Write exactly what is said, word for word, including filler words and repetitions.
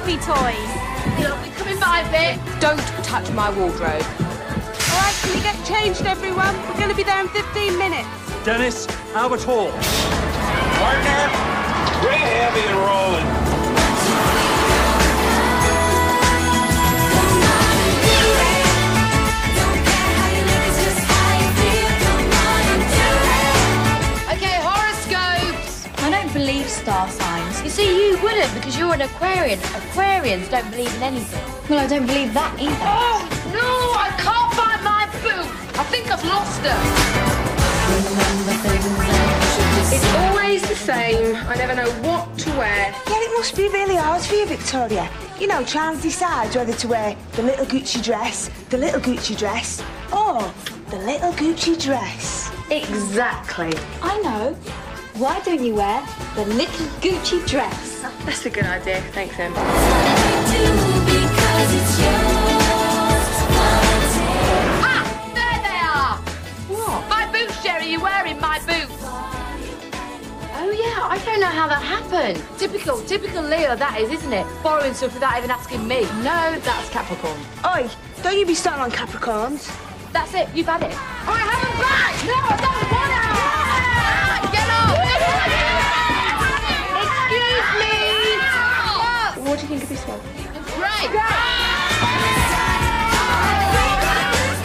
Barbie toys. Look, we're coming by a bit. Don't touch my wardrobe. All right, can we get changed, everyone? We're going to be there in fifteen minutes. Dennis, Albert Hall. Partner, we're heavy and rolling. Okay, horoscopes. I don't believe star signs. You see, you wouldn't because you're an Aquarian. Aquarians don't believe in anything. Well, I don't believe that either. Oh, no, I can't find my boot. I think I've lost her. It's always the same. I never know what to wear. Yeah, it must be really hard for you, Victoria. You know, trying to decide whether to wear the little Gucci dress, the little Gucci dress, or the little Gucci dress. Exactly. I know. Why don't you wear the little Gucci dress? That's a good idea. Thanks, Em. Ah, there they are. What? My boots, Jerry. You're wearing my boots. Oh, yeah, I don't know how that happened. Typical, typical Leo, that is, isn't it? Borrowing stuff without even asking me. No, that's Capricorn. Oi, don't you be starting on Capricorns. That's it, you've had it. I have them back! No, I don't